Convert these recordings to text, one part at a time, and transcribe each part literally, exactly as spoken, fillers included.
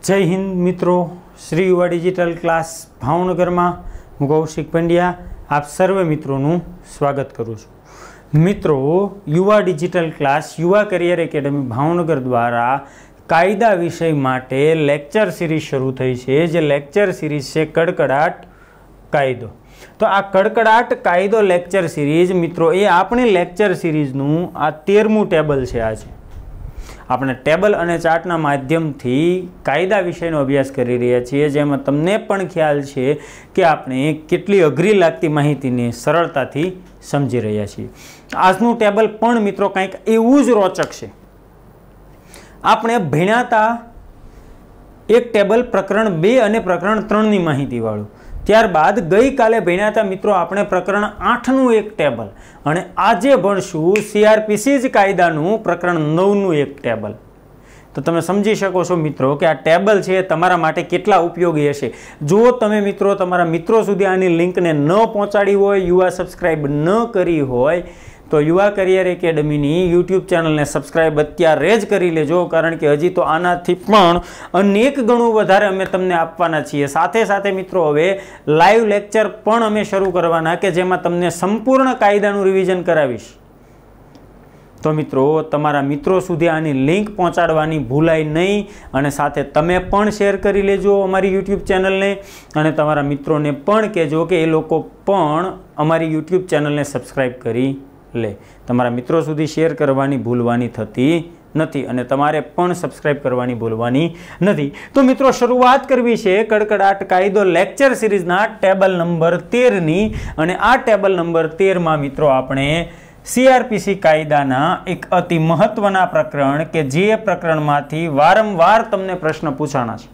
जय हिंद मित्रों, श्री युवा डिजिटल क्लास भावनगर में हूँ कौशिक पंड्या आप सर्व मित्रों स्वागत करूँ छूं। मित्रों, Yuva digital class Yuva Career Academy Bhavnagar द्वारा कायदा विषय माटे लेक्चर सीरीज शुरू थई छे, जे लेक्चर सीरीज है कड़कड़ाट कायदो। तो आ कड़कड़ाट कायदो लेक्चर सीरीज मित्रों ए आपणी लेक्चर सीरीजनु आ तेरमू टेबल है। आज આપણે ટેબલ અને ચાર્ટના માધ્યમથી કાયદા વિષયનો અભ્યાસ કરી રહ્યા છીએ, જેમાં તમને પણ ખ્યાલ છે કે આપણે કેટલી અઘરી લાગતી માહિતીને સરળતાથી સમજી રહ્યા છીએ। આજનું ટેબલ પણ મિત્રો કંઈક એવું જ રોચક છે। આપણે ભણ્યાતા એક ટેબલ પ્રકરણ બે અને પ્રકરણ ત્રણની માહિતીવાળું, ત્યારબાદ ગઈકાલે ભણ્યાતા મિત્રો આપણે પ્રકરણ આઠનું એક ટેબલ અને આજે ભણશું સીઆરપીસી જ કાયદાનું પ્રકરણ નવનું એક ટેબલ। તો તમે સમજી શકો છો મિત્રો કે આ ટેબલ છે તમારા માટે કેટલા ઉપયોગી હશે। જો તમે મિત્રો તમારા મિત્રો સુધી આની લિંકને ન પહોંચાડી હોય, યુવા સબસ્ક્રાઇબ ન કરી હોય तो Yuva Career Academy YouTube channel ने सब्सक्राइब अत्यारे ज करी लेजो, कारण के हजी तो आनाथी पण अनेक गणुं वधारे अमे तमने आपवाना छीए। साथे साथे मित्रों हवे लाइव लेक्चर पण अमे शरू करवाना के जेमां तमने संपूर्ण कायदानुं रिविजन करावीश। तो मित्रों तमारा मित्रों सुधी आनी लिंक पहोंचाडवानी भूलाय नहीं अने साथे तमे पण शेर करी लेजो अमारी यूट्यूब चैनल ने अने तमारा मित्रों ने पण कहेजो के ए लोको पण अमारी यूट्यूब चैनल ने सब्सक्राइब करी ले। तमारा मित्रों सुधी शेर करवानी भूलवानी थती नथी अने तमारे पण सब्सक्राइब करवानी भूलवानी नथी। तो मित्रों शुरुआत करवी छे कड़कड़ाट कायदो लेक्चर सीरीजना टेबल नंबर तेर नी अने आ टेबल नंबर तेर मां मित्रों आपणे सीआरपीसी कायदाना एक अति महत्वना प्रकरण के जे प्रकरणमांथी वारंवार तमने प्रश्न पूछाना छे।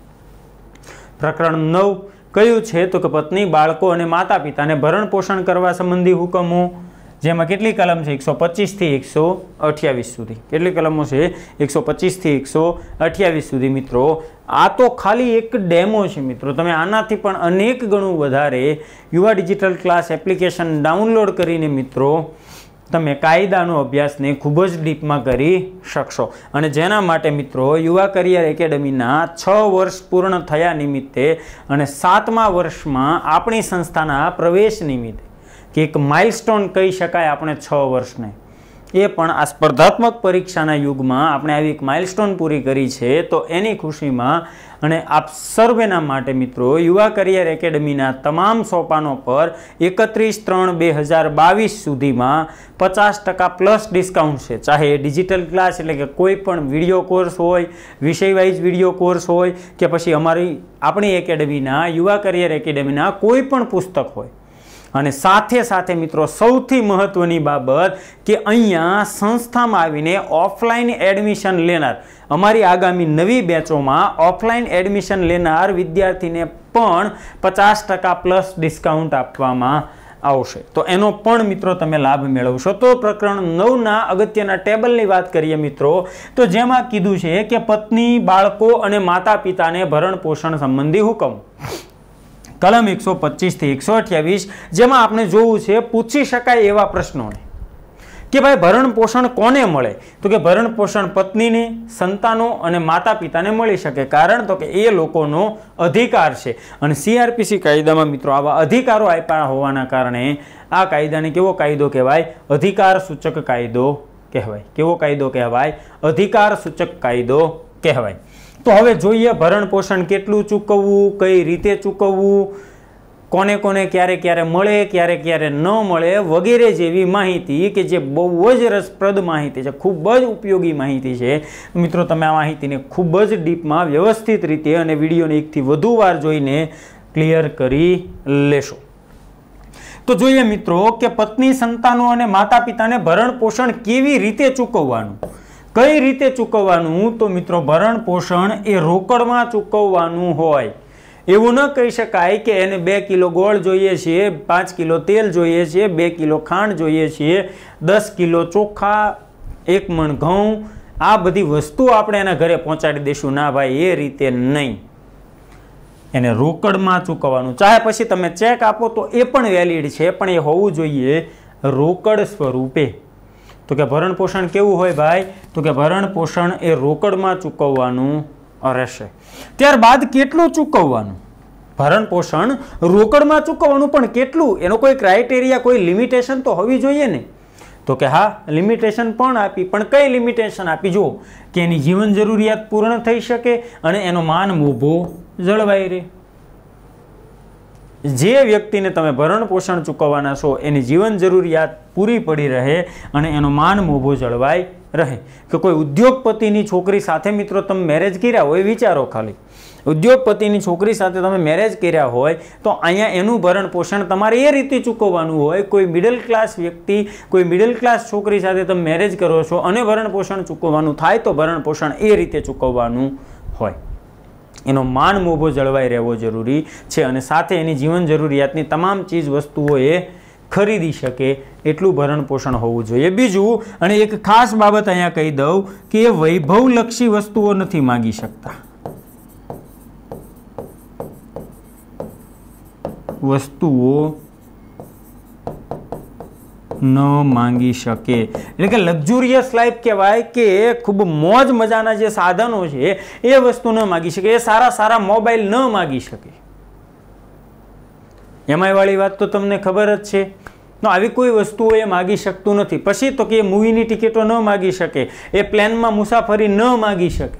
प्रकरण नौ कयुं छे तो के पत्नी बाळको अने माता पिताने भरण पोषण करवा संबंधी हुकमों, जेमां केटली कलम है एक सौ पच्चीस थी एक सौ अठावीस सुधी। केटली कलमों है एक सौ पच्चीस थी एक सौ अठावीस सुधी। मित्रों आ तो खाली एक डेमो है मित्रों, तमे आनाथी पण अनेक गणुं वधारे युवा डिजिटल क्लास एप्लिकेशन डाउनलॉड करीने मित्रों तमे कायदानो अभ्यास ने खूब ज डीप में करी शकशो। अने जेना माटे मित्रों युवा करियर एकेडमीना छ वर्ष पूर्ण थया निमित्ते अने सातमा वर्षमां आपणी संस्थाना प्रवेश निमित्ते कि एक माइलस्टोन कही शकाय आपणे छ वर्ष ने ए पण आ स्पर्धात्मक परीक्षाना युगमां आपणे आवी एक माइलस्टोन पूरी करी छे। तो एनी खुशीमां अने आप सर्वेना माटे मित्रों युवा करियर एकेडमीना तमाम सोपानों पर एकत्रीस त्रण बे हज़ार बावीस सुधीमां पचास टका प्लस डिस्काउंट है। चाहे डिजिटल क्लास एटले के कोई पण विडियो कोर्स होय, विषय वाइज विडियो कोर्स होय के पछी अमारी आपणी एकेडमीना युवा करियर एकेडमीना कोई पण पुस्तक होय। અને સાથે સાથે મિત્રો સૌથી મહત્વની બાબત કે અહીંયા સંસ્થામાં આવીને ઓફલાઈન એડમિશન લેનાર અમારી આગામી નવી બેચોમાં ઓફલાઈન એડમિશન લેનાર વિદ્યાર્થીને પણ પચાસ ટકા પ્લસ ડિસ્કાઉન્ટ આપવામાં આવશે। તો એનો પણ મિત્રો તમે લાભ મેળવશો। તો પ્રકરણ નવના અગત્યના ટેબલની વાત કરીએ મિત્રો, તો જેમાં કીધું છે કે પત્ની, બાળકો અને માતા પિતાને ભરણ પોષણ સંબંધી હુકમ। कलम एक सौ पच्चीस थी एक सौ अठावीस जेमां आपने जोवुं छे पूछी शकाय एवा प्रश्नों ने कि भाई भरण पोषण कोने मळे, तो कि भरण पोषण पत्नी ने, संतानों अने माता पिता ने मळी शके। कारण तो कि ए लोकोनो अधिकार छे अने सीआरपीसी कायदामां मित्रों आवा अधिकारो आप्या होवाना कारणे आ कायदाने केवो कायदो कहेवाय? अधिकार सूचक कायदो कहेवाय। केवो कायदो कहेवाय? अधिकार सूचक कायदो कहेवाय। तो हवे जोईए भरण पोषण केटलुं चूकववुं, कई रीते चूकववुं, कोने कोने क्यारे क्यारे मळे, क्यारे क्यारे न मळे वगैरे जेवी माहिती के जे बहु ज रसप्रद माहिती छे, खूब ज उपयोगी माहिती छे। मित्रों तमे आ माहितीने खूब ज डीपमां व्यवस्थित रीते अने विडियोने एकथी वधु वार जोईने क्लियर करी लेशो। तो जोईए मित्रों के पत्नी, संतानों अने माता पिताने भरण पोषण केवी रीते चूकववानुं, कई रीते चूकववानुं? तो मित्रों भरण पोषण ए रोकड़मां चूकववानुं होय। एवुं न कही शकाय के एने बे किलो गोळ जोईए छे, पांच किलो तेल जोईए छे, बे किलो खांड जोईए छे, दस किलो चोखा, एक मण घऊं, आ बधी वस्तु आपणे एना घरे पहोंचाडी देशुं। ना भाई, ए रीते नहीं, एने रोकड़मां चूकववानुं। चाहे पछी तमे चेक आपो तो ए पण वेलिड छे, पण ए होवुं जोईए रोकड़ स्वरूपे। तो के भरण पोषण केवुं होय भाई? तो के भरण पोषण ए रोकड़ में चूकववानुं રહેશે. ત્યારબાદ કેટલું ચૂકવવાનું? ભરણ પોષણ રોકડમાં ચૂકવવાનું, પણ કેટલું? એનો કોઈ ક્રાઇટેરિયા, કોઈ લિમિટેશન તો હોવી જોઈએ ને. તો કે હા, લિમિટેશન પણ આપી, પણ કઈ લિમિટેશન આપી? જો કે એની જીવન જરૂરિયાત પૂર્ણ થઈ શકે અને એનો માન મોભો જળવાઈ રહે. જે વ્યક્તિને તમે ભરણ પોષણ ચૂકવવાના છો એની જીવન જરૂરિયાત પૂરી પડી રહે અને એનો માન મોભો જળવાઈ રહે. કે કોઈ ઉદ્યોગપતિની છોકરી સાથે મિત્રો તમે મેરેજ કર્યા હોય, વિચારો ખાલી, ઉદ્યોગપતિની છોકરી સાથે તમે મેરેજ કર્યા હોય તો અહીંયા એનું ભરણ પોષણ તમારે એ રીતે ચૂકવવાનું હોય. કોઈ મિડલ ક્લાસ વ્યક્તિ, કોઈ મિડલ ક્લાસ છોકરી સાથે તમે મેરેજ કરો છો અને ભરણ પોષણ ચૂકવવાનું થાય તો ભરણ પોષણ એ રીતે ચૂકવવાનું હોય. એનો માન મોભો જળવાઈ રહેવો જરૂરી છે અને સાથે એની જીવન જરૂરિયાતની તમામ ચીજ વસ્તુઓ એ ખરીદી શકે એટલું ભરણ પોષણ હોવું જોઈએ. બીજું, અને એક ખાસ બાબત અહીંયા કહી દઉં કે એ વૈભવલક્ષી વસ્તુઓ નથી માગી શકતા. વસ્તુઓ ન માંગી શકે એટલે કે લક્ઝુરિયસ લાઈફ કહેવાય કે ખૂબ મોજ મજાના જે સાધનો છે એ વસ્તુ ન માગી શકે. એ સારા સારા મોબાઈલ ન માગી શકે. એમાં વાળી વાત તો તમને ખબર જ છે. તો આવી કોઈ વસ્તુઓ એ માગી શકતું નથી. પછી તો કે એ મૂવીની ટિકિટો ન માગી શકે, એ પ્લેનમાં મુસાફરી ન માગી શકે.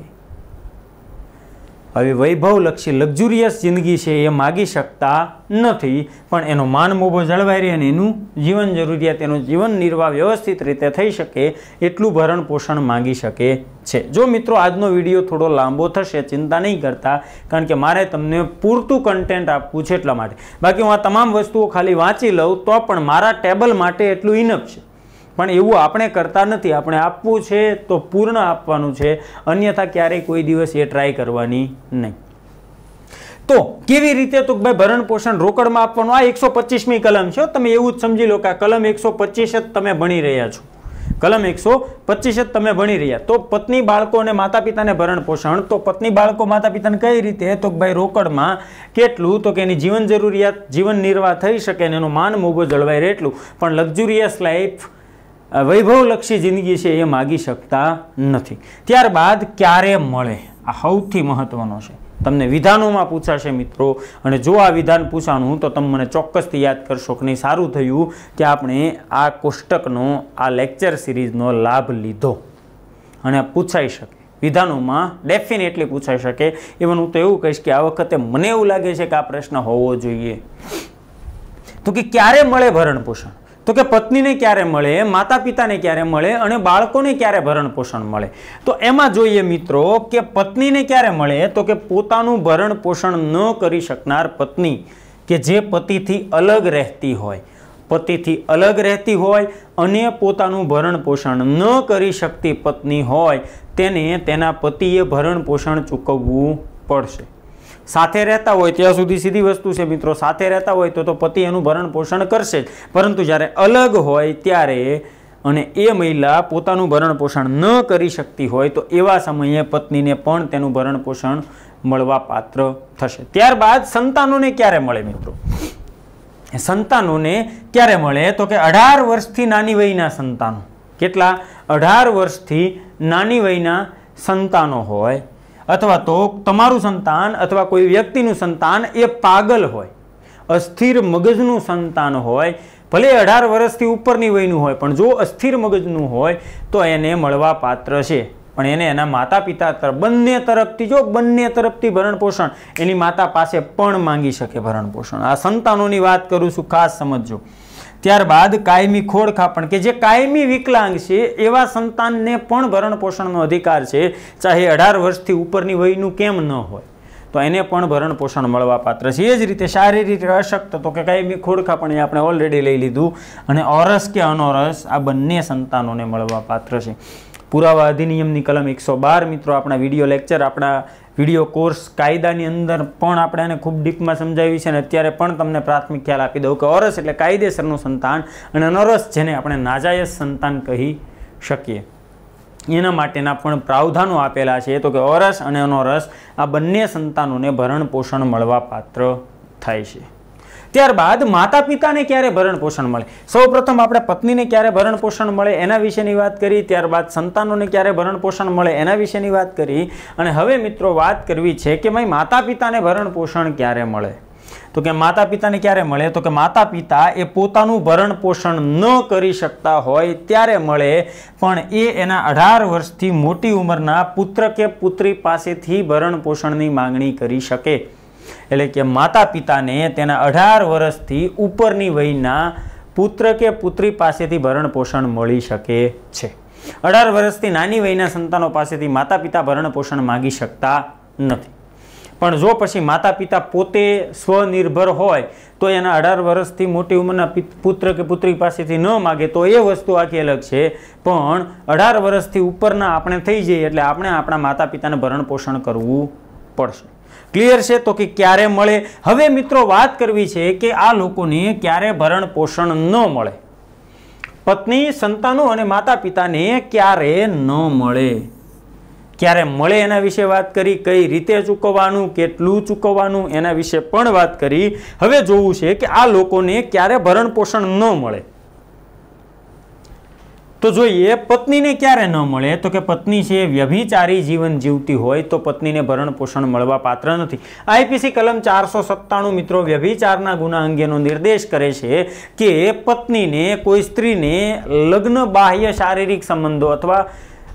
હવે વૈભવલક્ષી લક્ઝુરિયસ જિંદગી છે એ માગી શકતા નથી, પણ એનો માન મોભો જળવાઈ રહે અને એનું જીવન જરૂરિયાત, એનું જીવન નિર્વાહ વ્યવસ્થિત રીતે થઈ શકે એટલું ભરણ પોષણ માગી શકે છે. જો મિત્રો આજનો વિડીયો થોડો લાંબો થશે, ચિંતા નહીં કરતા, કારણ કે મારે તમને પૂરતું કન્ટેન્ટ આપવું છે એટલા માટે. બાકી હું આ તમામ વસ્તુઓ ખાલી વાંચી લઉં તો પણ મારા ટેબલ માટે એટલું ઇનફ છે. પણ એવું આપણે કરતા નથી. આપણે આપવું છે તો પૂર્ણ આપવાનું છે, અન્યથા ક્યારેય કોઈ દિવસ એ ટ્રાય કરવાની નહીં. તો કેવી રીતે? તો ભાઈ ભરણ પોષણ રોકડમાં આપવાનું. આ એકસો પચીસમી કલમ છે. તમે એવું જ સમજી લો કે આ કલમ એકસો પચીસ જ તમે ભણી રહ્યા છો. કલમ એકસો પચીસ જ તમે ભણી રહ્યા. તો પત્ની, બાળકો અને માતા પિતાને ભરણ પોષણ. તો પત્ની, બાળકો, માતા પિતાને કઈ રીતે? તો ભાઈ રોકડમાં કેટલું? તો કે એની જીવન જરૂરિયાત, જીવન નિર્વાહ થઈ શકે અને એનું માન મોભો જળવાઈ રહે એટલું. પણ લક્ઝુરિયસ લાઈફ, વૈભવલક્ષી જિંદગી છે એ માગી શકતા નથી. ત્યારબાદ ક્યારે મળે? આ સૌથી મહત્વનો છે. તમને વિધાનોમાં પૂછાશે મિત્રો, અને જો આ વિધાન પૂછાણું તો તમે મને ચોક્કસથી યાદ કરશો કે નહીં, સારું થયું કે આપણે આ કોષ્ટકનો, આ લેક્ચર સિરીઝનો લાભ લીધો અને પૂછાઈ શકે. વિધાનોમાં ડેફિનેટલી પૂછાઈ શકે. ઇવન હું તો એવું કહીશ કે આ વખતે મને એવું લાગે છે કે આ પ્રશ્ન હોવો જોઈએ. તો કે ક્યારે મળે ભરણ પોષણ? તો કે પત્નીને ક્યારે મળે, માતા પિતાને ક્યારે મળે અને બાળકોને ક્યારે ભરણ પોષણ મળે? તો એમાં જોઈએ મિત્રો કે પત્નીને ક્યારે મળે? તો કે પોતાનું ભરણ પોષણ ન કરી શકનાર પત્ની, કે જે પતિથી અલગ રહેતી હોય, પતિથી અલગ રહેતી હોય અને પોતાનું ભરણ પોષણ ન કરી શકતી પત્ની હોય, તેને તેના પતિએ ભરણ પોષણ ચૂકવવું પડશે. સાથે રહેતા હોય ત્યાં સુધી સીધી વસ્તુ છે મિત્રો, સાથે રહેતા હોય તો તો પતિ એનું ભરણ પોષણ કરશે જ, પરંતુ જ્યારે અલગ હોય ત્યારે અને એ મહિલા પોતાનું ભરણ પોષણ ન કરી શકતી હોય તો એવા સમયે પત્નીને પણ તેનું ભરણ પોષણ મળવા પાત્ર થશે. ત્યારબાદ સંતાનોને ક્યારે મળે મિત્રો? સંતાનોને ક્યારે મળે? તો કે અઢાર વર્ષથી નાની વયના સંતાનો. કેટલા? અઢાર વર્ષથી નાની વયના સંતાનો હોય, અથવા તો તમારું સંતાન અથવા કોઈ વ્યક્તિનું સંતાન એ પાગલ હોય, અસ્થિર મગજનું સંતાન હોય, ભલે અઢાર વર્ષથી ઉપરની વયનું હોય, પણ જો અસ્થિર મગજનું હોય તો એને મળવા પાત્ર છે. પણ એને એના માતા પિતા તરફ, બંને તરફથી, જો બંને તરફથી ભરણ પોષણ એની માતા પાસે પણ માંગી શકે ભરણ પોષણ. આ સંતાનોની વાત કરું છું, ખાસ સમજજો. ત્યારબાદ કાયમી ખોડખાપણ, કે જે કાયમી વિકલાંગ છે એવા સંતાનને પણ ભરણ પોષણનો અધિકાર છે, ચાહે અઢાર વર્ષથી ઉપરની વયનું કેમ ન હોય, તો એને પણ ભરણ પોષણ મળવા પાત્ર છે. એ જ રીતે શારીરિક અશક્ત, તો કે કાયમી ખોડખાપણ એ આપણે ઓલરેડી લઈ લીધું. અને ઓરસ કે અનોરસ આ બંને સંતાનોને મળવા પાત્ર છે. પુરાવા અધિનિયમની કલમ એકસો બાર મિત્રો આપણા વિડીયો લેક્ચર, આપણા વિડીયો કોર્સ કાયદાની અંદર પણ આપણે એને ખૂબ ડીપમાં સમજાવી છે. અને અત્યારે પણ તમને પ્રાથમિક ખ્યાલ આપી દઉં કે ઓરસ એટલે કાયદેસરનું સંતાન અને અનોરસ જેને આપણે નાજાયજ સંતાન કહી શકીએ, એના માટેના પણ પ્રાવધાનો આપેલા છે. તો કે ઓરસ અને અનોરસ આ બંને સંતાનોને ભરણ પોષણ મળવા પાત્ર થાય છે. ત્યારબાદ માતા પિતાને ક્યારે ભરણ પોષણ મળે? સૌપ્રથમ આપણે પત્નીને ક્યારે ભરણ પોષણ મળે એના વિશેની વાત કરી, ત્યારબાદ સંતાનોને ક્યારે ભરણ પોષણ મળે એના વિશેની વાત કરી, અને હવે મિત્રો વાત કરવી છે કે ભાઈ માતા પિતાને ભરણ પોષણ ક્યારે મળે? તો કે માતા પિતાને ક્યારે મળે? તો કે માતા પિતા એ પોતાનું ભરણ પોષણ ન કરી શકતા હોય ત્યારે મળે, પણ એ એના અઢાર વર્ષથી મોટી ઉંમરના પુત્ર કે પુત્રી પાસેથી ભરણ પોષણની માંગણી કરી શકે. એટલે કે માતા પિતાને તેના અઢાર વર્ષથી ઉપરની વયના પુત્ર કે પુત્રી પાસેથી ભરણ પોષણ મળી શકે છે. અઢાર વર્ષથી નાની વયના સંતાનો પાસેથી માતા પિતા ભરણ પોષણ માંગી શકતા નથી. પણ જો પછી માતા પિતા પોતે સ્વનિર્ભર હોય તો એના અઢાર વર્ષથી મોટી ઉંમરના પુત્ર કે પુત્રી પાસેથી ન માગે તો એ વસ્તુ આખી અલગ છે. પણ અઢાર વર્ષથી ઉપરના આપણે થઈ જઈએ એટલે આપણે આપણા માતા પિતાને ભરણ પોષણ કરવું પડશે. ક્લિયર છે? તો કે ક્યારે મળે? હવે મિત્રો વાત કરવી છે કે આ લોકોને ક્યારે ભરણ પોષણ ન મળે. પત્ની, સંતાનો અને માતા પિતાને ક્યારે ન મળે, ક્યારે મળે એના વિશે વાત કરી, કઈ રીતે ચૂકવવાનું, કેટલું ચૂકવવાનું એના વિશે પણ વાત કરી. હવે જોવું છે કે આ લોકોને ક્યારે ભરણ પોષણ ન મળે. તો જોઈએ પત્નીને ક્યારે ન મળે. તો કે પત્ની છે વ્યભિચારી જીવન જીવતી હોય તો પત્નીને ભરણ પોષણ મળવા પાત્ર નથી. આઈપીસી કલમ ચારસો સત્તાણું મિત્રો વ્યભિચારના ગુના અંગેનો નિર્દેશ કરે છે કે પત્નીને કોઈ સ્ત્રીને લગ્ન બાહ્ય શારીરિક સંબંધો અથવા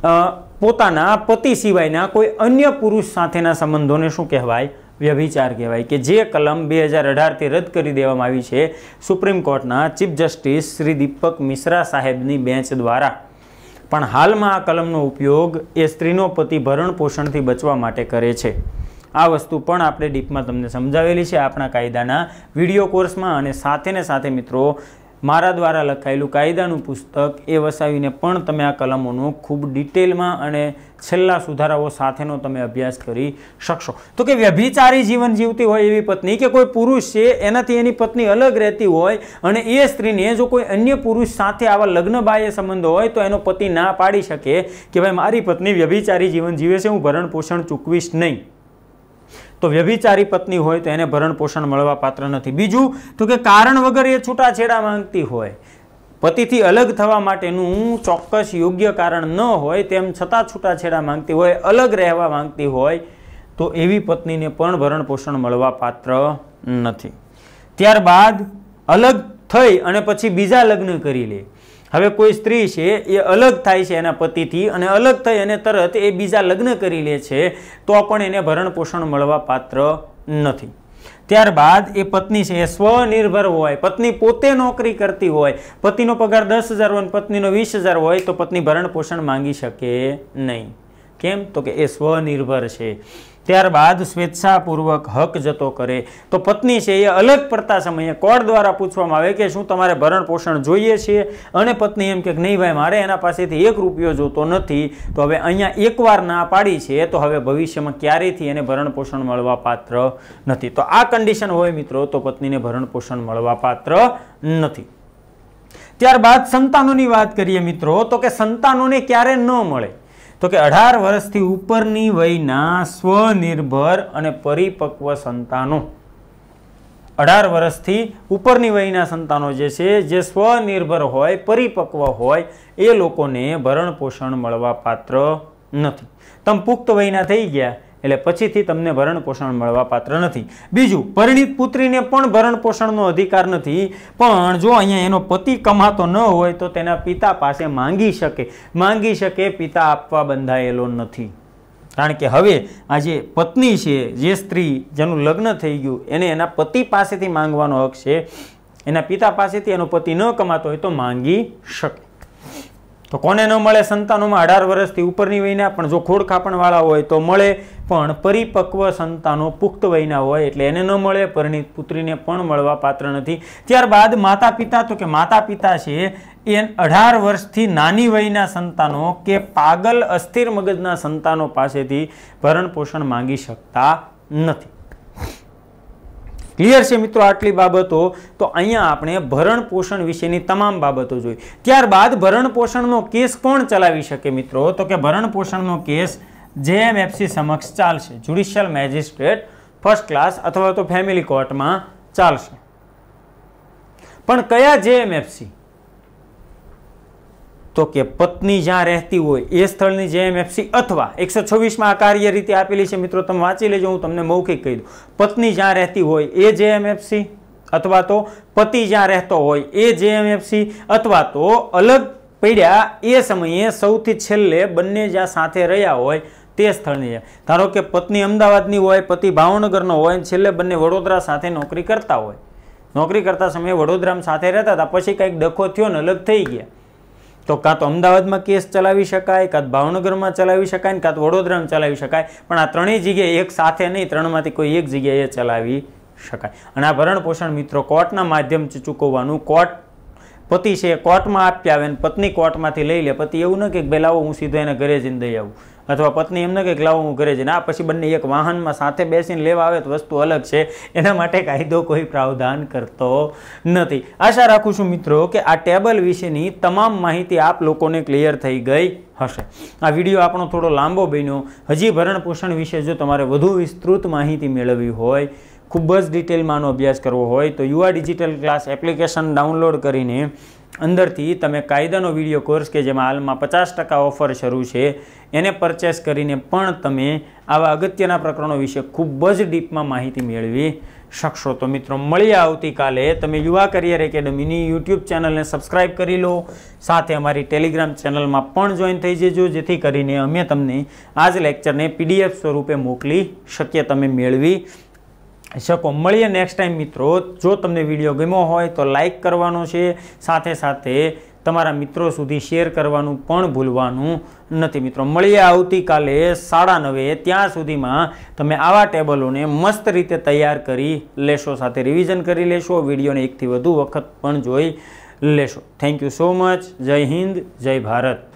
પોતાના પતિ સિવાયના કોઈ અન્ય પુરુષ સાથેના સંબંધોને શું કહેવાય? વ્યભિચાર કહેવાય, કે જે કલમ બે હજાર અઢારથી રદ કરી દેવામાં આવી છે સુપ્રીમ કોર્ટના ચીફ જસ્ટિસ શ્રી દીપક મિશ્રા સાહેબની બેન્ચ દ્વારા. પણ હાલમાં આ કલમનો ઉપયોગ એ સ્ત્રીનો પતિ ભરણ પોષણથી બચવા માટે કરે છે. આ વસ્તુ પણ આપણે ડીપમાં તમને સમજાવેલી છે આપણા કાયદાના વિડીયો કોર્સમાં, અને સાથે ને સાથે મિત્રો મારા દ્વારા લખાયેલું કાયદાનું પુસ્તક એ વસાવીને પણ તમે આ કલમોનો ખૂબ ડિટેલમાં અને છેલ્લા સુધારાઓ સાથેનો તમે અભ્યાસ કરી શકશો. તો કે વ્યભિચારી જીવન જીવતી હોય એવી પત્ની કે કોઈ પુરુષ છે એનાથી એની પત્ની અલગ રહેતી હોય અને એ સ્ત્રીને જો કોઈ અન્ય પુરુષ સાથે આવા લગ્ન બાહ્ય સંબંધો હોય તો એનો પતિ ના પાડી શકે કે ભાઈ મારી પત્ની વ્યભિચારી જીવન જીવે છે, હું ભરણ પોષણ ચૂકવીશ નહીં. તો વ્યભિચારી પત્ની હોય તો એને ભરણ પોષણ મળવા પાત્ર નથી. બીજું તો કે કારણ વગર એ છૂટાછેડા માંગતી હોય, પતિથી અલગ થવા માટેનું ચોક્કસ યોગ્ય કારણ ન હોય તેમ છતાં છૂટાછેડા માંગતી હોય, અલગ રહેવા માંગતી હોય તો એવી પત્નીને પણ ભરણ પોષણ મળવા પાત્ર નથી. ત્યારબાદ અલગ થઈ અને પછી બીજા લગ્ન કરી લે. હવે કોઈ સ્ત્રી છે એ અલગ થાય છે એના પતિથી અને અલગ થઈ અને તરત એ બીજા લગ્ન કરી લે છે તો પણ એને ભરણ પોષણ મળવા પાત્ર નથી. ત્યારબાદ એ પત્ની છે એ સ્વનિર્ભર હોય, પત્ની પોતે નોકરી કરતી હોય, પતિનો પગાર દસ હજાર હોય પત્નીનો વીસ હજાર હોય તો પત્ની ભરણ પોષણ માંગી શકે નહીં. કેમ? તો કે એ સ્વનિર્ભર છે. ત્યારબાદ સ્વેચ્છાપૂર્વક હક જતો કરે તો પત્ની છે એ અલગ પડતા સમયે કોર્ટ દ્વારા પૂછવામાં આવે કે શું તમારે ભરણ પોષણ જોઈએ છે, અને પત્ની એમ કે નહીં ભાઈ મારે એના પાસેથી એક રૂપિયો જોતો નથી, તો હવે અહીંયા એકવાર ના પાડી છે તો હવે ભવિષ્યમાં ક્યારેયથી એને ભરણ પોષણ મળવા પાત્ર નથી. તો આ કન્ડિશન હોય મિત્રો તો પત્નીને ભરણ પોષણ મળવા પાત્ર નથી. ત્યારબાદ સંતાનોની વાત કરીએ મિત્રો તો કે સંતાનોને ક્યારે ન મળે? તો કે અઢાર વર્ષથી ઉપરની વયના સ્વનિર્ભર અને પરિપક્વ સંતાનો, અઢાર વર્ષથી ઉપરની વયના સંતાનો જે છે જે સ્વનિર્ભર હોય, પરિપક્વ હોય એ લોકોને ભરણ પોષણ મળવા પાત્ર નથી. તમે પુખ્ત વયના થઈ ગયા એટલે પછીથી તમને ભરણ પોષણ મળવા પાત્ર નથી. બીજું, પરિણીત પુત્રીને પણ ભરણ પોષણનો અધિકાર નથી, પણ જો અહીંયા એનો પતિ કમાતો ન હોય તો તેના પિતા પાસે માંગી શકે. માંગી શકે, પિતા આપવા બંધાયેલો નથી. કારણ કે હવે આ જે પત્ની છે, જે સ્ત્રી જેનું લગ્ન થઈ ગયું એને એના પતિ પાસેથી માંગવાનો હક છે. એના પિતા પાસેથી એનો પતિ ન કમાતો હોય તો માંગી શકે. તો કોને ન મળે? સંતાનોમાં અઢાર વર્ષથી ઉપરની વયના, પણ જો ખોડખાપણવાળા હોય તો મળે, પણ પરિપક્વ સંતાનો પુખ્ત વયના હોય એટલે એને ન મળે. પરિણીત પુત્રીને પણ મળવા પાત્ર નથી. ત્યારબાદ માતા પિતા, તો કે માતા પિતા છે એ અઢાર વર્ષથી નાની વયના સંતાનો કે પાગલ અસ્થિર મગજના સંતાનો પાસેથી ભરણ પોષણ માંગી શકતા નથી. ક્લિયર છે મિત્રો આટલી બાબતો? તો અહીંયા આપણે ભરણ પોષણ વિશેની તમામ બાબતો જોઈ. ત્યારબાદ ભરણ પોષણનો કેસ કોણ ચલાવી શકે મિત્રો? તો કે ભરણ પોષણનો કેસ જેએમએફસી સમક્ષ ચાલશે. જ્યુડિશિયલ મેજિસ્ટ્રેટ ફર્સ્ટ ક્લાસ અથવા તો ફેમિલી કોર્ટમાં ચાલશે. પણ કયા જેએમએફસી? તો કે પત્ની જ્યાં રહેતી હોય એ સ્થળની જેએમએફસી અથવા એકસો છવ્વીસ માં આ કાર્ય રીતે આપેલી છે મિત્રો, તમે વાંચી લેજો, હું તમને મૌખિક કહી દઉં. પત્ની જ્યાં રહેતી હોય એ જેએમએફસી અથવા તો પતિ જ્યાં રહેતો હોય એ જેએમએફસી અથવા તો અલગ પડ્યા એ સમયે સૌથી છેલ્લે બંને જ્યાં સાથે રહ્યા હોય તે સ્થળની. ધારો કે પત્ની અમદાવાદની હોય, પતિ ભાવનગરનો હોય, છેલ્લે બંને વડોદરા સાથે નોકરી કરતા હોય, નોકરી કરતા સમયે વડોદરામાં સાથે રહેતા હતા, પછી કંઈક ડખો થયો ને અલગ થઈ ગયા, તો કાં તો અમદાવાદમાં કેસ ચલાવી શકાય, કાં તો ભાવનગરમાં ચલાવી શકાય ને કાં તો વડોદરામાં ચલાવી શકાય, પણ આ ત્રણેય જગ્યાએ એક સાથે નહીં, ત્રણમાંથી કોઈ એક જગ્યાએ ચલાવી શકાય. અને આ ભરણ પોષણ મિત્રો કોર્ટના માધ્યમથી ચૂકવવાનું. કોર્ટ પતિ છે કોર્ટમાં આપી આવે ને પત્ની કોર્ટમાંથી લઈ લે. પતિ એવું ન કે ભાઈ લાવો હું સીધો એને ઘરે જઈને દઈ આવું, અથવા પત્ની એમ ન કે લાવો હું ઘરે જઈને, આ પછી બંને એક વાહનમાં સાથે બેસીને લેવા આવે તો વસ્તુ અલગ છે. એના માટે કાયદો કોઈ પ્રાવધાન કરતો નથી. આશા રાખું છું મિત્રો કે આ ટેબલ વિશેની તમામ માહિતી આપ લોકોને ક્લિયર થઈ ગઈ હશે. આ વિડીયો આપણો થોડો લાંબો બન્યો. હજી ભરણ પોષણ વિશે જો તમારે વધુ વિસ્તૃત માહિતી મેળવવી હોય, ખૂબ જ ડિટેલમાંનો અભ્યાસ કરવો હોય તો યુવા ડિજિટલ ક્લાસ એપ્લિકેશન ડાઉનલોડ કરીને અંદરથી તમે કાયદાનો વિડીયો કોર્સ કે જેમાં હાલમાં પચાસ ટકા ઓફર શરૂ છે એને પરચેસ કરીને પણ તમે આવા અગત્યના પ્રકરણો વિશે ખૂબ જ ડીપમાં માહિતી મેળવી શકશો. તો મિત્રો મળીએ આવતીકાલે. તમે યુવા કરિયર એકેડમીની યુટ્યુબ ચેનલને સબસ્ક્રાઈબ કરી લો, સાથે અમારી ટેલિગ્રામ ચેનલમાં પણ જોઈન થઈ જજો, જેથી કરીને અમે તમને આ જ લેક્ચરને પીડીએફ સ્વરૂપે મોકલી શકીએ, તમે મેળવી શકો. મળીએ નેક્સ્ટ ટાઈમ મિત્રો. જો તમને વિડીયો ગમ્યો હોય તો લાઈક કરવાનો છે, સાથે સાથે તમારા મિત્રો સુધી શેર કરવાનું પણ ભૂલવાનું નથી મિત્રો. મળીએ આવતીકાલે સાડા નવે. ત્યાં સુધીમાં તમે આવા ટેબલોને મસ્ત રીતે તૈયાર કરી લેશો, સાથે રિવિઝન કરી લેશો, વિડીયોને એકથી વધુ વખત પણ જોઈ લેશો. Thank you so much. જય હિન્દ, જય ભારત.